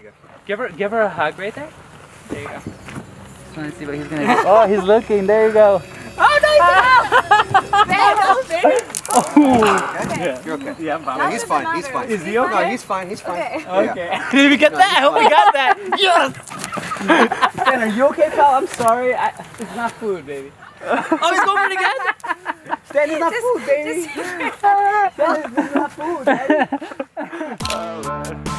you go. Give her a hug right there. There you go. Just trying to see what he's gonna do. Oh, he's looking. There you go. Oh no! Okay. You're okay. Yeah, I'm fine. No, he's fine. He's fine. Is he okay? No, he's fine. He's fine. Okay. Did we get that? I hope we got that. Yes. Stan, are you okay, pal? I'm sorry. It's not food, baby. Oh, he's going for it again? Stan, it's not food, baby. Stan, it's not food, baby. Oh, man.